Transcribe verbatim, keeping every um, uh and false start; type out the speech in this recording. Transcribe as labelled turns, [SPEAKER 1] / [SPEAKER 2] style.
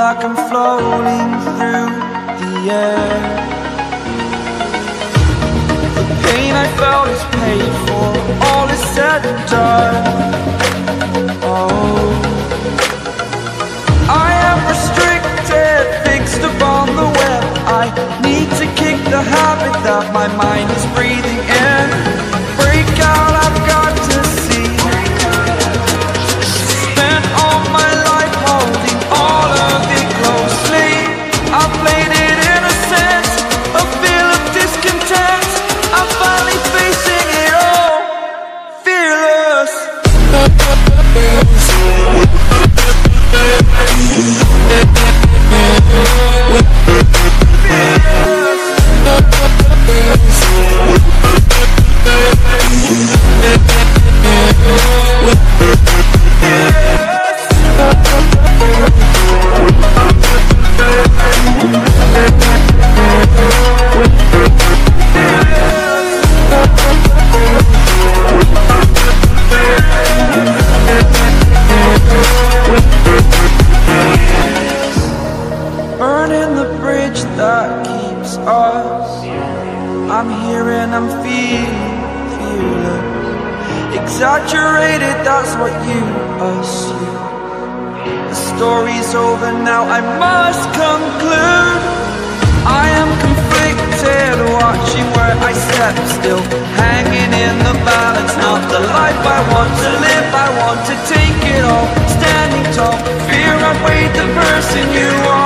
[SPEAKER 1] like I'm floating through the air. The pain I felt is paid for, all is said and done. Oh, I am restricted, fixed upon the web. I need to kick the habit that my mind is breathing in. Break out, I've got to see. Spent all my life holding all of it closely. I played it innocent, a feel of discontent. I'm finally facing it all, fearless. Burning the bridge that keeps us. I'm here and I'm feeling fearless. Exaggerated, that's what you assume. The story's over now, I must conclude. I am conflicted, watching where I step still, hanging in the balance. Not the life I want to live, I want to take it all. Standing tall, fear I've weighed the person you are.